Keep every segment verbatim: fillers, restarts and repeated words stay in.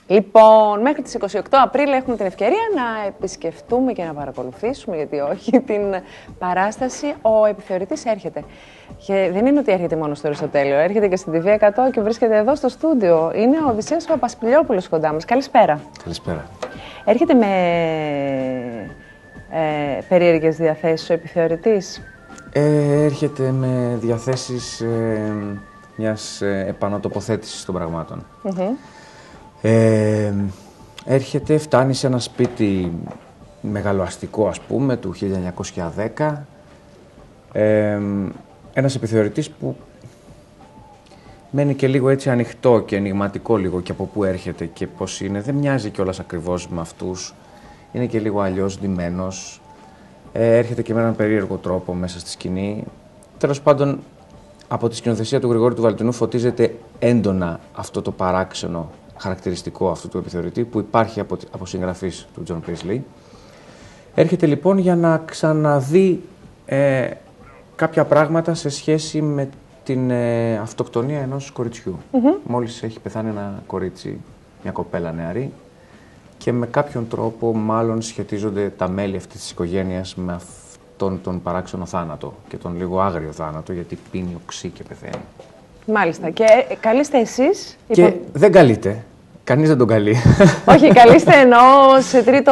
Λοιπόν, μέχρι τις είκοσι οκτώ Απρίλη έχουμε την ευκαιρία να επισκεφτούμε και να παρακολουθήσουμε, γιατί όχι, την παράσταση «Ο Επιθεωρητής έρχεται». Και δεν είναι ότι έρχεται μόνο στο Αριστοτέλειο, έρχεται και στην τι βι εκατό και βρίσκεται εδώ στο στούντιο. Είναι ο Οδυσσέας Παπασπηλιόπουλος κοντά μας. Καλησπέρα. Καλησπέρα. Έρχεται με ε, περίεργες διαθέσεις ο Επιθεωρητής. Ε, έρχεται με διαθέσεις ε, μιας ε, επανατοποθέτησης των πραγμάτων. Mm-hmm. Ε, έρχεται, φτάνει σε ένα σπίτι μεγαλοαστικό, ας πούμε, του χίλια εννιακόσια δέκα. Ε, ένας επιθεωρητής που μένει και λίγο έτσι ανοιχτό και ενιγματικό λίγο και από πού έρχεται και πώς είναι. Δεν μοιάζει κιόλας ακριβώς με αυτούς. Είναι και λίγο αλλιώς ντυμένος. Ε, έρχεται και με έναν περίεργο τρόπο μέσα στη σκηνή. Τέλος πάντων, από τη σκηνοθεσία του Γρηγόρη του Βαλτινού φωτίζεται έντονα αυτό το παράξενο χαρακτηριστικό αυτού του επιθεωρητή που υπάρχει από, από συγγραφής του Τζον Πρίσλι. Έρχεται λοιπόν για να ξαναδεί ε, κάποια πράγματα σε σχέση με την ε, αυτοκτονία ενός κοριτσιού. Mm-hmm. Μόλις έχει πεθάνει ένα κορίτσι, μια κοπέλα νεαρή, και με κάποιον τρόπο μάλλον σχετίζονται τα μέλη αυτής της οικογένειας με αυτόν τον παράξενο θάνατο και τον λίγο άγριο θάνατο, γιατί πίνει οξύ και πεθαίνει. Μάλιστα. Και καλείστε εσείς... Και υπο... δεν καλείται. Κανείς δεν τον καλεί. Όχι, καλείστε εννοώ σε τρίτο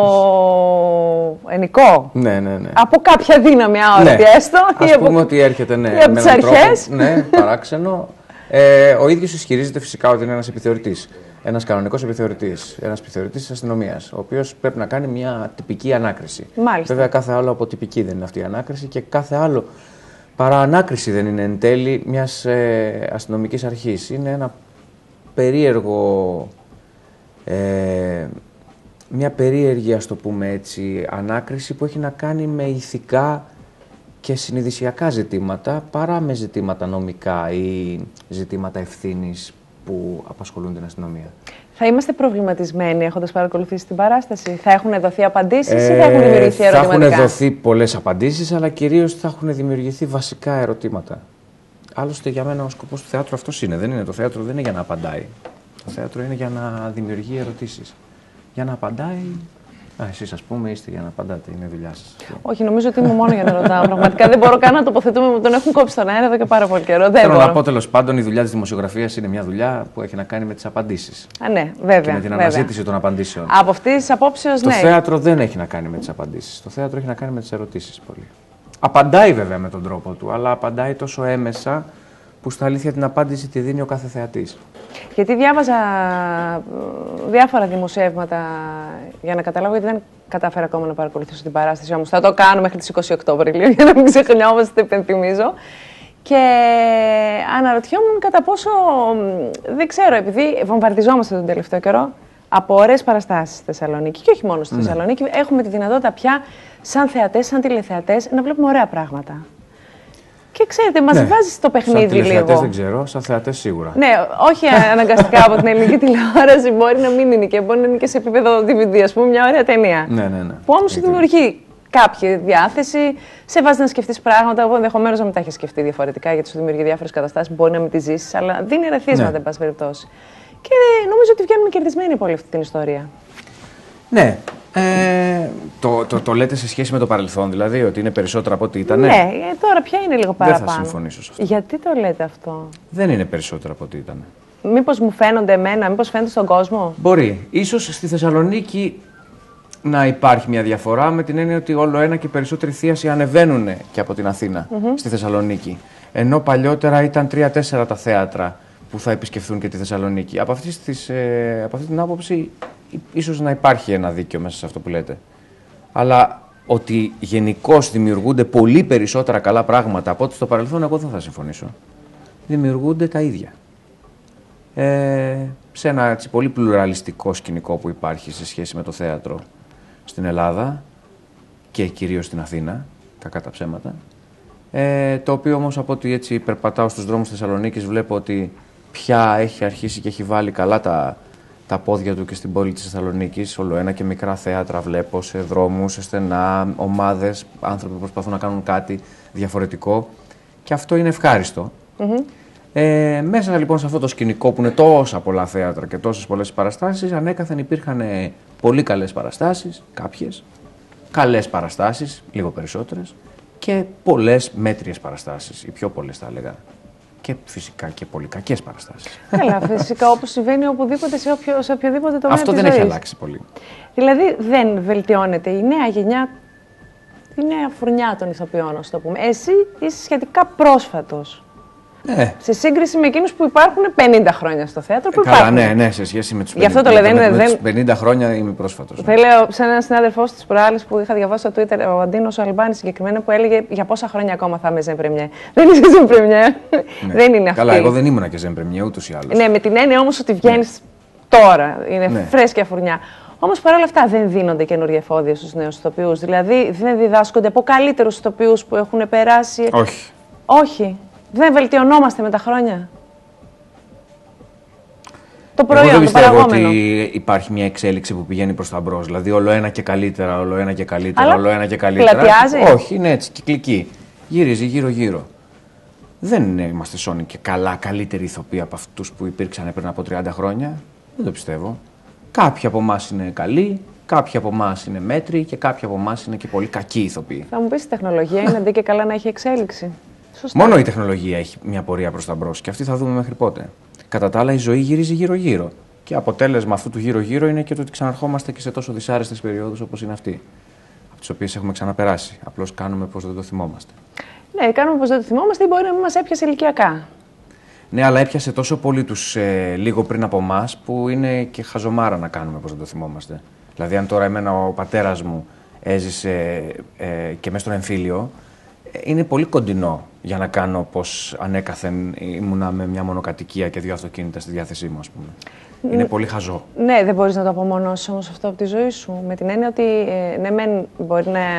ενικό. Ναι, ναι, ναι. Από κάποια δύναμη αόρατη, ναι. Έστω. Ας πούμε από... ότι έρχεται, ναι, ή από τις αρχές. Τρόπο, ναι, παράξενο. Ε, ο ίδιος ισχυρίζεται φυσικά ότι είναι ένας επιθεωρητής. Ένας κανονικός επιθεωρητής. Ένας επιθεωρητής της αστυνομίας. Ο οποίος πρέπει να κάνει μια τυπική ανάκριση. Μάλιστα. Βέβαια, κάθε άλλο από τυπική δεν είναι αυτή η ανάκριση και κάθε άλλο παρά ανάκριση δεν είναι εν τέλει μιας ε, αστυνομικής αρχής. Είναι ένα περίεργο, ε, μια περίεργη, ας το πούμε έτσι, ανάκριση που έχει να κάνει με ηθικά και συνειδησιακά ζητήματα παρά με ζητήματα νομικά ή ζητήματα ευθύνης που απασχολούν την αστυνομία. Θα είμαστε προβληματισμένοι έχοντας παρακολουθήσει την παράσταση? Θα έχουν δοθεί απαντήσεις ε, ή θα έχουν δημιουργηθεί ερωτηματικά? Θα έχουν δοθεί πολλές απαντήσεις, αλλά κυρίως θα έχουν δημιουργηθεί βασικά ερωτήματα. Άλλωστε για μένα ο σκοπός του θεάτρου αυτός είναι. Δεν είναι. Το θέατρο δεν είναι για να απαντάει. Το θέατρο είναι για να δημιουργεί ερωτήσεις. Για να απαντάει... Α, εσείς, ας πούμε, είστε για να απαντάτε. Είναι δουλειά σας. Όχι, νομίζω ότι είμαι μόνο για να ρωτάω. Πραγματικά δεν μπορώ καν να τοποθετούμε. Μου τον έχουν κόψει στον αέρα εδώ και πάρα πολύ καιρό. Θέλω να πω τέλος πάντων, η δουλειά της δημοσιογραφίας είναι μια δουλειά που έχει να κάνει με τις απαντήσεις. Α, ναι, βέβαια. Και με την βέβαια. αναζήτηση των απαντήσεων. Από αυτή τη απόψεω, ναι. Το θέατρο δεν έχει να κάνει με τις απαντήσεις. Το θέατρο έχει να κάνει με τις ερωτήσεις πολύ. Απαντάει βέβαια με τον τρόπο του, αλλά απαντάει τόσο έμεσα που στα αλήθεια την απάντηση τη δίνει ο κάθε θεατής. Γιατί διάβαζα διάφορα δημοσιεύματα για να καταλάβω, γιατί δεν κατάφερα ακόμα να παρακολουθήσω την παράσταση, όμως θα το κάνω μέχρι τις είκοσι οκτώ Απριλίου για να μην ξεχνιόμαστε, το υπενθυμίζω. Και αναρωτιόμουν κατά πόσο, δεν ξέρω, επειδή βομβαρδιζόμαστε τον τελευταίο καιρό από ωραίες παραστάσεις στη Θεσσαλονίκη και όχι μόνο στη ναι. Θεσσαλονίκη, έχουμε τη δυνατότητα πια σαν θεατές, σαν τηλεθεατές, να βλέπουμε ωραία πράγματα. Και ξέρετε, μας ναι. βάζει στο παιχνίδι λίγο. Σαν τηλεθεατές δεν ξέρω, σαν θεατές σίγουρα. Ναι, όχι αναγκαστικά από την ελληνική τηλεόραση, μπορεί να μην είναι και μπορεί να είναι και σε επίπεδο ντι βι ντι, ας πούμε, μια ωραία ταινία. Ναι, ναι, ναι. Που όμως δημιουργεί κάποια διάθεση, σε βάζει να σκεφτείς πράγματα που ενδεχομένως να μην τα έχεις σκεφτεί διαφορετικά, γιατί σου δημιουργεί διάφορες καταστάσεις που μπορεί να μην τις ζήσεις, αλλά δίνει ερεθίσματα, ναι. εν πάση περιπτώσει. Και νομίζω ότι βγαίνουμε κερδισμένοι από όλη αυτή την ιστορία. Ναι. Ε, το, το, το λέτε σε σχέση με το παρελθόν, δηλαδή, ότι είναι περισσότερα από ό,τι ήταν. Ναι, τώρα πια είναι λίγο παραπάνω. Δεν θα συμφωνήσω σε αυτό. Γιατί το λέτε αυτό? Δεν είναι περισσότερα από ό,τι ήταν. Μήπως μου φαίνονται εμένα, μήπως φαίνονται στον κόσμο? Μπορεί. Ίσως στη Θεσσαλονίκη να υπάρχει μια διαφορά με την έννοια ότι όλο ένα και περισσότεροι θίασοι ανεβαίνουν και από την Αθήνα mm-hmm. στη Θεσσαλονίκη. Ενώ παλιότερα ήταν τρία-τέσσερα τα θέατρα που θα επισκεφθούν και τη Θεσσαλονίκη. Από αυτή, της, ε, από αυτή την άποψη, ίσως να υπάρχει ένα δίκιο μέσα σε αυτό που λέτε. Αλλά ότι γενικώς δημιουργούνται πολύ περισσότερα καλά πράγματα από ό,τι στο παρελθόν, εγώ δεν θα συμφωνήσω. Δημιουργούνται τα ίδια. Ε, σε ένα έτσι, πολύ πλουραλιστικό σκηνικό που υπάρχει σε σχέση με το θέατρο στην Ελλάδα και κυρίως στην Αθήνα, κακά τα ψέματα. Ε, το οποίο όμως από ό,τι έτσι περπατάω στους δρόμους της Θεσσαλονίκης βλέπω ότι πια έχει αρχίσει και έχει βάλει καλά τα, τα πόδια του και στην πόλη της Θεσσαλονίκης. Όλο ένα και μικρά θέατρα βλέπω σε δρόμους, σε στενά, ομάδες, άνθρωποι που προσπαθούν να κάνουν κάτι διαφορετικό. Και αυτό είναι ευχάριστο. Mm-hmm. Ε, μέσα λοιπόν σε αυτό το σκηνικό που είναι τόσα πολλά θέατρα και τόσες πολλές παραστάσεις, ανέκαθεν υπήρχαν πολύ καλές παραστάσεις, κάποιες, καλές παραστάσεις, λίγο περισσότερες, και πολλές μέτριες παραστάσεις, οι πιο πολλές θα έλεγα. Και φυσικά και πολύ κακές παραστάσεις. Καλά, φυσικά όπως συμβαίνει οπουδήποτε, σε, οποιο, σε οποιοδήποτε τομέα. Αυτό της δεν ζωής. έχει αλλάξει πολύ. Δηλαδή δεν βελτιώνεται η νέα γενιά, η νέα φουρνιά των ηθοποιών, ας το πούμε. Εσύ είσαι σχετικά πρόσφατος. Ε. Σε σύγκριση με εκείνους που υπάρχουν πενήντα χρόνια στο θέατρο. Που Καλά, υπάρχουν. ναι, ναι, σε σχέση με τους Γι' αυτό το λέω, δεν είναι. με τους πενήντα χρόνια είμαι πρόσφατος. Δεν λέω σε έναν συνάδελφό της προάλλης που είχα διαβάσει στο Twitter, ο Αντίνος Αλμπάνης συγκεκριμένα, που έλεγε για πόσα χρόνια ακόμα θα είμαι ζεμπρεμιέ. Δεν είσαι ζεμπρεμιέ. Ναι. Δεν είναι αυτή. Καλά, εγώ δεν ήμουνα και ζεμπρεμιέ ούτως ή άλλως. Ναι, με την έννοια όμως ότι βγαίνεις ναι. τώρα. Είναι ναι. φρέσκια φουρνιά. Όμως παρόλα αυτά δεν δίνονται καινούργια εφόδια στους νέους ηθοποιούς. Δηλαδή δεν διδάσκονται από καλύτερους ηθοποιούς που έχουν περάσει. Όχι. Όχι. Δεν βελτιωνόμαστε με τα χρόνια. Το προϊόν, εγώ δεν το πιστεύω παραγόμενο. ότι υπάρχει μια εξέλιξη που πηγαίνει προς τα μπρος. Δηλαδή όλο ένα και καλύτερα, όλο ένα και καλύτερα, Αλλά όλο ένα και καλύτερα. πλατιάζει. Όχι, είναι έτσι, κυκλική. Γυρίζει γύρω-γύρω. Δεν είμαστε σώνοι και καλά, καλύτεροι ηθοποιοί από αυτούς που υπήρξαν πριν από τριάντα χρόνια. Δεν το πιστεύω. Κάποιοι από εμάς είναι καλοί, κάποιοι από εμάς είναι μέτροι και κάποιοι από εμάς είναι και πολύ κακοί ηθοποιοί. Θα μου πεις η τεχνολογία είναι αντί και καλά να έχει εξέλιξη. Σωστά. Μόνο η τεχνολογία έχει μια πορεία προς τα μπρος και αυτή θα δούμε μέχρι πότε. Κατά τα άλλα, η ζωή γυρίζει γύρω-γύρω. Και αποτέλεσμα αυτού του γύρω-γύρω είναι και το ότι ξαναρχόμαστε και σε τόσο δυσάρεστες περιόδους όπως είναι αυτή. Από τις οποίες έχουμε ξαναπεράσει. Απλώς κάνουμε πως δεν το θυμόμαστε. Ναι, κάνουμε πως δεν το θυμόμαστε ή μπορεί να μην μας έπιασε ηλικιακά. Ναι, αλλά έπιασε τόσο πολύ τους ε, λίγο πριν από εμάς που είναι και χαζομάρα να κάνουμε πως δεν το θυμόμαστε. Δηλαδή, αν τώρα εμένα ο πατέρας μου έζησε ε, και μέσα στον εμφύλιο, είναι πολύ κοντινό για να κάνω πως ανέκαθεν ήμουνα με μια μονοκατοικία και δύο αυτοκίνητα στη διάθεσή μου, ας πούμε. Είναι πολύ χαζό. Ναι, δεν μπορείς να το απομονώσεις όμως αυτό από τη ζωή σου. Με την έννοια ότι ε, ναι, μεν μπορεί να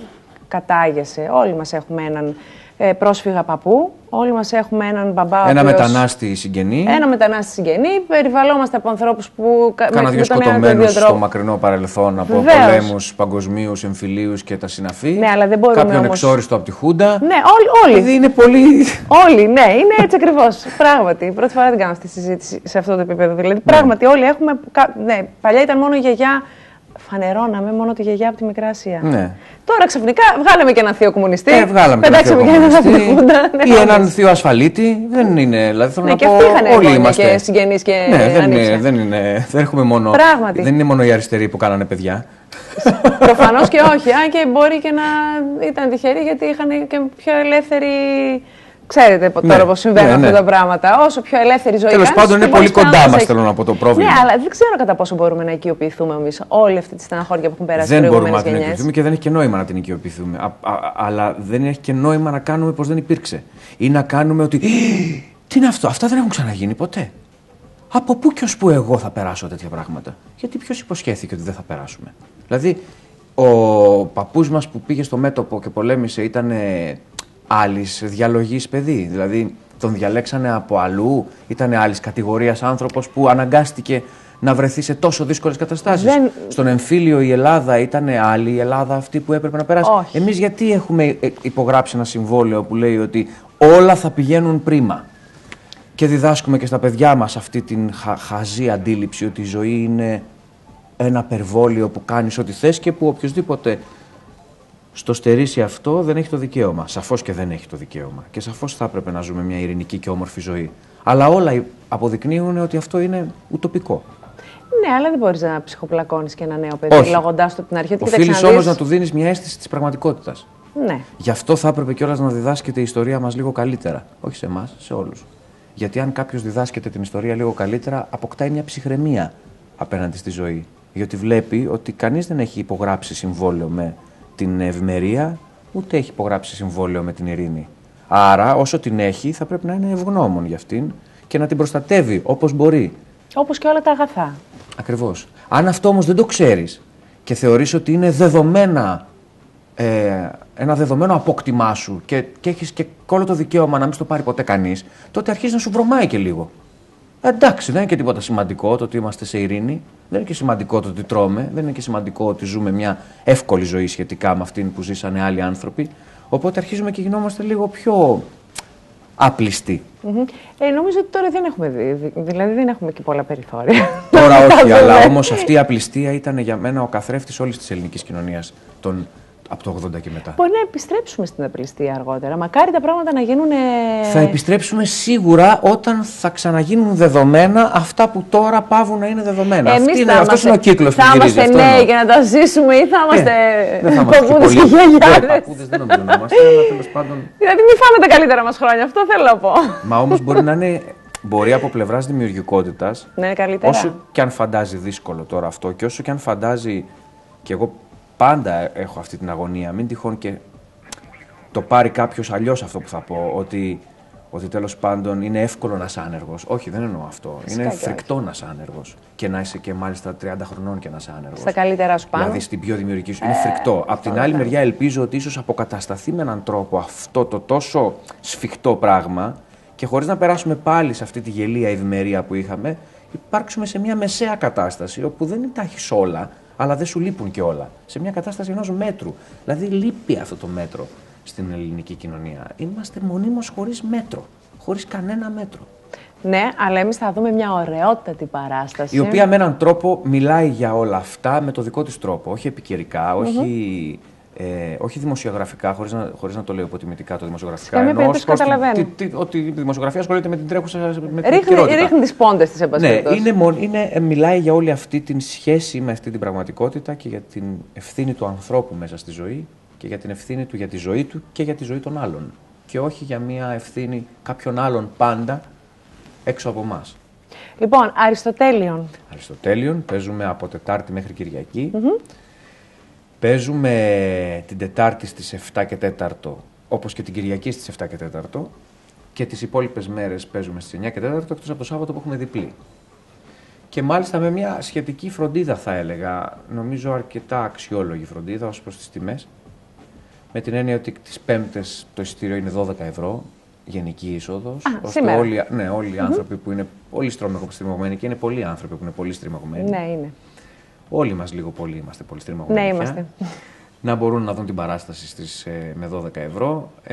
κατάγεσαι. Όλοι μας έχουμε έναν ε, πρόσφυγα παππού, όλοι μας έχουμε έναν μπαμπά. Ένα οποίος... μετανάστη συγγενή. Ένα μετανάστη συγγενή. Περιβαλλόμαστε από ανθρώπους που. Κάνα δύο σκοτωμένους στο μακρινό παρελθόν από πολέμους παγκοσμίους, εμφυλίους και τα συναφή. Ναι, αλλά δεν μπορούμε. Κάποιον όμως... εξόριστο από τη Χούντα. Ναι, όλοι. όλοι. Δηλαδή είναι πολύ. Όλοι, ναι, είναι έτσι ακριβώς. Πράγματι. Πρώτη φορά δεν κάνω αυτή τη συζήτηση σε αυτό το επίπεδο. Δηλαδή, ναι. πράγματι, όλοι έχουμε. Ναι, παλιά ήταν μόνο η γιαγιά. Φανερώναμε μόνο τη γιαγιά από τη Μικρά Ασία. Ναι. Τώρα ξαφνικά βγάλαμε και έναν θείο κομμουνιστή. Ε, βγάλαμε πετάξαμε και έναν θείο Χούντα. Ή έναν θείο ασφαλίτη. Δεν είναι. Δηλαδή θέλω ναι, να και πω. Αυτοί Όλοι είχαν είμαστε. Και συγγενείς και ναι, δεν είναι, δεν είναι. Δεν έχουμε μόνο. Πράγματι. Δεν είναι μόνο οι αριστεροί που κάνανε παιδιά. Προφανώς και όχι. Αν και μπορεί και να ήταν τυχεροί γιατί είχαν και πιο ελεύθερη. Ξέρετε τώρα ναι, πώς συμβαίνουν ναι, ναι. αυτά τα πράγματα. Όσο πιο ελεύθερη ζωή. Τέλος πάντων, είναι πολύ κοντά μας, θέλω να πω το πρόβλημα. Ναι, αλλά δεν ξέρω κατά πόσο μπορούμε να οικειοποιηθούμε εμείς όλη αυτή τη στεναχώρια που έχουν περάσει οι προηγούμενες γενιές. Δεν μπορούμε να την οικειοποιηθούμε και δεν έχει και νόημα να την οικειοποιηθούμε. Α, α, αλλά δεν έχει και νόημα να κάνουμε πως δεν υπήρξε. Ή να κάνουμε ότι. Τι είναι αυτό, αυτά δεν έχουν ξαναγίνει ποτέ. Από πού και ως πού εγώ θα περάσω τέτοια πράγματα. Γιατί ποιος υποσχέθηκε ότι δεν θα περάσουμε. Δηλαδή, ο παππούς μας που πήγε στο μέτωπο και πολέμησε ήταν. Άλλης διαλογής παιδί, δηλαδή τον διαλέξανε από αλλού, ήταν άλλης κατηγορίας άνθρωπος που αναγκάστηκε να βρεθεί σε τόσο δύσκολες καταστάσεις. Δεν... Στον εμφύλιο η Ελλάδα ήταν άλλη η Ελλάδα αυτή που έπρεπε να περάσει. Όχι. Εμείς γιατί έχουμε υπογράψει ένα συμβόλαιο που λέει ότι όλα θα πηγαίνουν πρίμα και διδάσκουμε και στα παιδιά μας αυτή την χα... χαζή αντίληψη ότι η ζωή είναι ένα περβόλιο που κάνεις ό,τι θες και που οποιοδήποτε στο στερήσει αυτό δεν έχει το δικαίωμα. Σαφώς και δεν έχει το δικαίωμα. Και σαφώς θα έπρεπε να ζούμε μια ειρηνική και όμορφη ζωή. Αλλά όλα αποδεικνύουν ότι αυτό είναι ουτοπικό. Ναι, αλλά δεν μπορείς να ψυχοπλακώνεις και ένα νέο παιδί λέγοντάς του από την αρχή. Οφείλεις όμως να του δίνεις μια αίσθηση της πραγματικότητας. Ναι. Γι' αυτό θα έπρεπε κιόλας να διδάσκεται η ιστορία μας λίγο καλύτερα. Όχι σε εμάς, σε όλους. Γιατί αν κάποιος διδάσκεται την ιστορία λίγο καλύτερα, αποκτάει μια ψυχραιμία απέναντι στη ζωή. Γιατί βλέπει ότι κανείς δεν έχει υπογράψει συμβόλαιο με την ευημερία, ούτε έχει υπογράψει συμβόλαιο με την ειρήνη. Άρα, όσο την έχει, θα πρέπει να είναι ευγνώμων για αυτήν και να την προστατεύει όπως μπορεί. Όπως και όλα τα αγαθά. Ακριβώς. Αν αυτό όμως δεν το ξέρεις και θεωρείς ότι είναι δεδομένα, ε, ένα δεδομένο απόκτημά σου και, και έχεις και όλο το δικαίωμα να μην στο πάρει ποτέ κανείς, τότε αρχίζει να σου βρωμάει και λίγο. Εντάξει, δεν είναι και τίποτα σημαντικό το ότι είμαστε σε ειρήνη. Δεν είναι και σημαντικό το ότι τρώμε. Δεν είναι και σημαντικό ότι ζούμε μια εύκολη ζωή σχετικά με αυτήν που ζήσανε άλλοι άνθρωποι. Οπότε αρχίζουμε και γινόμαστε λίγο πιο απλιστή. Mm-hmm. ε, νομίζω ότι τώρα δεν έχουμε δει, δηλαδή δεν έχουμε και πολλά περιθώρια. Τώρα όχι, αλλά όμως αυτή η απληστία ήταν για μένα ο καθρέφτης όλης της ελληνικής κοινωνίας των, από το ογδόντα και μετά. Μπορεί να επιστρέψουμε στην απληστία αργότερα. Μακάρι τα πράγματα να γίνουν. Θα επιστρέψουμε σίγουρα όταν θα ξαναγίνουν δεδομένα αυτά που τώρα πάβουν να είναι δεδομένα. Εμείς Αυτή είναι, θα αυτός είμαστε, είναι ο κύκλος που θα γυρίζει. είμαστε νέοι για να τα ζήσουμε ή θα είμαστε ε, παππούδες και γιαγιάδες. Παππούδες δεν νομίζω να είμαστε, αλλά τέλος πάντων. Δηλαδή μην φάμε τα καλύτερα μας χρόνια, αυτό θέλω να πω. Μα όμως μπορεί να είναι. Μπορεί από πλευράς δημιουργικότητας, να είναι καλύτερα. Όσο και αν φαντάζει δύσκολο τώρα αυτό και όσο και αν φαντάζει. Και εγώ πάντα έχω αυτή την αγωνία. Μην τυχόν και το πάρει κάποιος αλλιώς αυτό που θα πω. Ότι, ότι τέλος πάντων είναι εύκολο να είσαι άνεργος. Όχι, δεν εννοώ αυτό. Φυσικά είναι φρικτό να είσαι άνεργος. Και να είσαι και μάλιστα τριάντα χρονών και να είσαι άνεργος. Στα καλύτερά σου πάνω. Δηλαδή στην πιο δημιουργική σου. Ε, είναι φρικτό. Απ' την άλλη μεριά, ελπίζω ότι ίσως αποκατασταθεί με έναν τρόπο αυτό το τόσο σφιχτό πράγμα. Και χωρίς να περάσουμε πάλι σε αυτή τη γελία ευημερία που είχαμε, υπάρξουμε σε μια μεσαία κατάσταση όπου δεν τα έχεις όλα, αλλά δεν σου λείπουν και όλα. Σε μια κατάσταση ενός μέτρου. Δηλαδή λείπει αυτό το μέτρο στην ελληνική κοινωνία. Είμαστε μονίμως χωρίς μέτρο. Χωρίς κανένα μέτρο. Ναι, αλλά εμείς θα δούμε μια ωραιότατη παράσταση. Η οποία με έναν τρόπο μιλάει για όλα αυτά με το δικό της τρόπο. Όχι επικαιρικά, mm-hmm. όχι. Ε, όχι δημοσιογραφικά, χωρίς να, χωρίς να το λέω υποτιμητικά το δημοσιογραφικά. Καμία περίπτωση καταλαβαίνω. Τι, τι, ότι η δημοσιογραφία ασχολείται με την τρέχουσα με την ρίχνει, επικαιρότητα. Ρίχνει τις πόντες της εμπασχετότητας. Ναι, είναι, είναι, μιλάει για όλη αυτή την σχέση με αυτή την πραγματικότητα και για την ευθύνη του ανθρώπου μέσα στη ζωή και για την ευθύνη του για τη ζωή του και για τη ζωή των άλλων. Και όχι για μια ευθύνη κάποιων άλλων πάντα έξω από εμάς. Λοιπόν, Αριστοτέλειον. Αριστοτέλειον, παίζουμε από Τετάρτη μέχρι Κυριακή. Mm-hmm. Παίζουμε την Τετάρτη στις εφτά και τέταρτο, όπως και την Κυριακή στις εφτά και τέταρτο, και τις υπόλοιπες μέρες παίζουμε στις εννιά και τέταρτο, εκτός από το Σάββατο που έχουμε διπλή. Και μάλιστα με μια σχετική φροντίδα, θα έλεγα, νομίζω αρκετά αξιόλογη φροντίδα ως προς τις τιμές, με την έννοια ότι τις Πέμπτες το εισιτήριο είναι δώδεκα ευρώ, γενική είσοδος, Α, ώστε όλοι, ναι, όλοι οι mm-hmm. άνθρωποι που είναι πολύ στριμωγμένοι, και είναι πολλοί άνθρωποι που είναι πολύ στριμωγμένοι. Ναι, είναι. Όλοι μας λίγο πολύ είμαστε πολύ στριμωγμένοι. Ναι, είμαστε. Να μπορούν να δουν την παράσταση στις, ε, με δώδεκα ευρώ. Ε,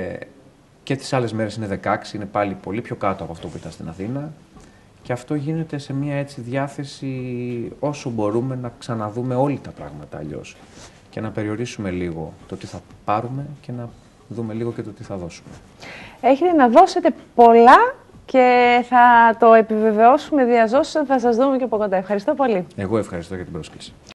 και τις άλλες μέρες είναι δεκαέξι, είναι πάλι πολύ πιο κάτω από αυτό που ήταν στην Αθήνα. Και αυτό γίνεται σε μια έτσι διάθεση όσο μπορούμε να ξαναδούμε όλοι τα πράγματα αλλιώς. Και να περιορίσουμε λίγο το τι θα πάρουμε και να δούμε λίγο και το τι θα δώσουμε. Έχετε να δώσετε πολλά και θα το επιβεβαιώσουμε διαζώσεις, θα σας δούμε και από κοντά. Ευχαριστώ πολύ. Εγώ ευχαριστώ για την πρόσκληση.